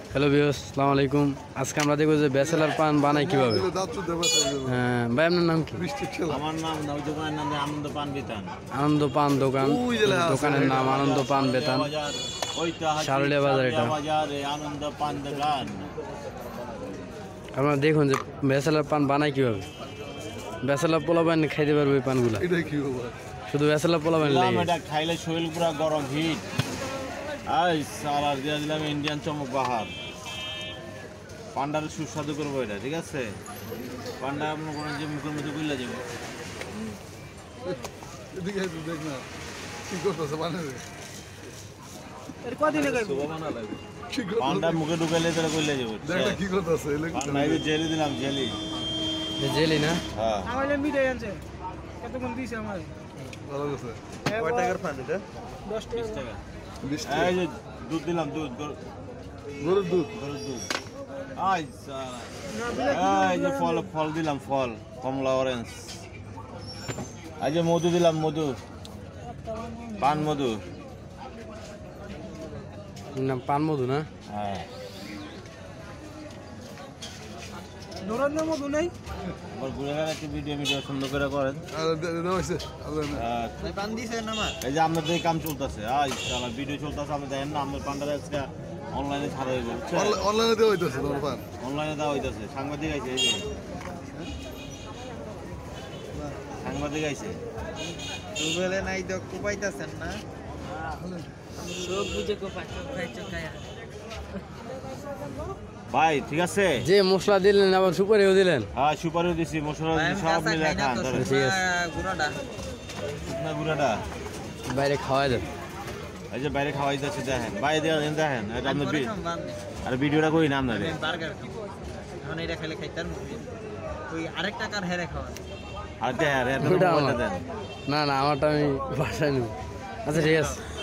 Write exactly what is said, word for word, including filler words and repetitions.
Hello viewers, আসসালামু আলাইকুম। আজকে আমরা দেখব যে ব্যাচেলার পান বানায় কিভাবে। হ্যাঁ ভাই, আপনার নাম কি? আমার নাম দোকানের নাম আনন্দ পান বেতান। আনন্দ পান দোকান, দোকানের নাম আনন্দ পান বেতান, সারুলিয়া বাজার। এটা বাজারে আনন্দ পান দোকান। আপনারা দেখুন যে ব্যাচেলার পান বানায় কিভাবে। ব্যাচেলার পোলাপান খাইতে পারবে এই পানগুলা, শুধু ব্যাচেলার পোলাপান লাগে। এটা খাইলে শরীর পুরা গরম হিট। আই সালার দিয়ে দিলাম ইন্ডিয়ান চমক বাহার। পান্ডার সুস্বাদু করবো এটা, ঠিক আছে? পান্ডা মনে করেন যে মুখের মধ্যে গুল্লা যাবো। পান্ডা মুখে ঢুকাইলে তারা গুল্লা যাবো। পান্ডা এই যে জেলি দিলাম, জেলি জেলি না? হ্যাঁ। দশ টাকা। এই যে দুধ দিলাম, দুধ গরুর দুধ, গরুর দুধ। আই সালা এই যে ফল ফল দিলাম, ফল কমলা অরেঞ্জ। এই যে মধু দিলাম, মধু পান মধু। না পান মধু না? হ্যাঁ। মধু নেই। আবার ঘুরে গেলে একটু ভিডিও ভিডিও সুন্দর করে করেন। এই যে আপনাদের এই কাম চলতেছে, আই সালা ভিডিও চলতেছে, আপনি দেখেন না আমাদের পান্ডার আজকে অনলাইনে ছাড়া হইব। অনলাইনে দেওয়া হইতেছে তোমার পান, অনলাইনে দেওয়া হইতেছে। সাংবাদিক আইছে, এই যে সাংবাদিক আইছে। গুগলে নাই তো কোপাইতাছেন না, সব বুঝে কোপাই কোপাই চকায়া। ভাই ঠিক আছে, যে মশলা দিলেন আবার সুপারিও দিলেন। হ্যাঁ সুপারিও দিছি, মশলা দিছি, সব মিলে খান। ধরেন ঠিক আছে, গুড়াটা শুকনা গুঁড়াটা বাইরে খাওয়াই দেন। এই যে বাইরে খাওয়াই যাচ্ছে, দেখেন বাইরে দেখেন, দেখেন এটা আপনার আর ভিডিওটা করি না আপনার। বার্গার এখন এটা খেলে খাইতার মুভি ওই আরেক টাকার হেরে খাওয়া। আর দেখেন ওইটা আমার। না না, আমারটা আমি বাসায় নেব। আচ্ছা ঠিক আছে।